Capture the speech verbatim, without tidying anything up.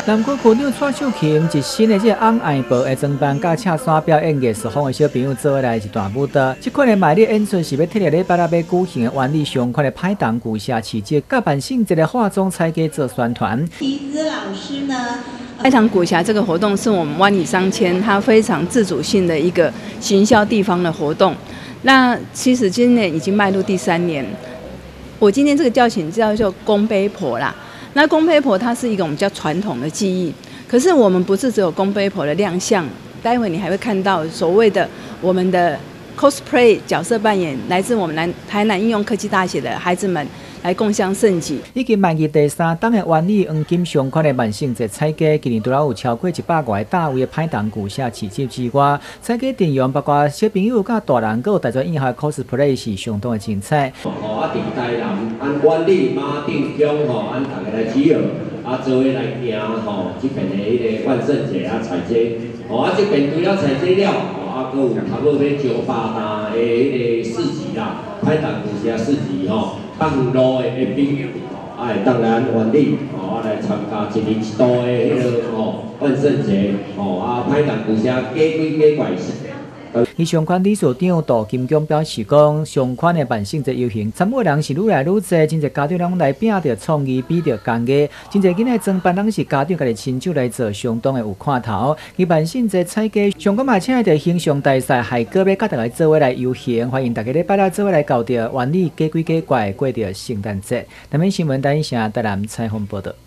南国区长蔡秀琴一新的这个红爱帽的装扮，甲赤山表演艺术坊的小朋友做伙来一段舞蹈。这款的卖力演出是要替礼拜六要举行的原理上款的派档古社市集，甲办性质的化妆彩家做宣传。 提子老师呢？ 派档古峡这个活动是我们湾里商圈它非常自主性的一个行销地方的活动。那其实今年已经迈入第三年。我今天这个叫请叫做公杯婆啦。那公杯婆它是一个我们叫传统的技艺，可是我们不是只有公杯婆的亮相，待会你还会看到所谓的我们的 cosplay 角色扮演，来自我们南台南应用科技大学的孩子们。来共襄盛举。 已经迈入第三档的原理黄金相款的万圣节彩家，今年除了有超过一百外个大位的派档古社市集之外，彩家阵容包括小朋友甲大人，还有大专院校 cosplay 是相当的精彩。 哦，啊，伫台南按原理马丁乡吼，按大家来集合，啊，做伙来行吼，这边的迄个万圣节啊彩家，哦，啊，这边除了彩家了，哦，啊，搁有差不多要九八单的迄个市集啦，派档古社市集吼。较远路的的朋友，啊，会当来原理，哦，啊来参加一年一度的迄个吼万圣节，哦，啊派档古社假鬼假怪事。 伊上款理事长杜金江表示讲，上款的万圣节游行，参与人是愈来愈多，真侪家长拢来拼着创意，比着工艺，真侪囡仔装扮拢是家长家己亲手来做，相当的有看头。伊万圣节彩家上款嘛，请来着形象大赛海哥要甲大家做伙来游行，欢迎大家礼拜六做伙来搞着原理假鬼假怪，过着圣诞节。台面新闻台影城台南采访报道。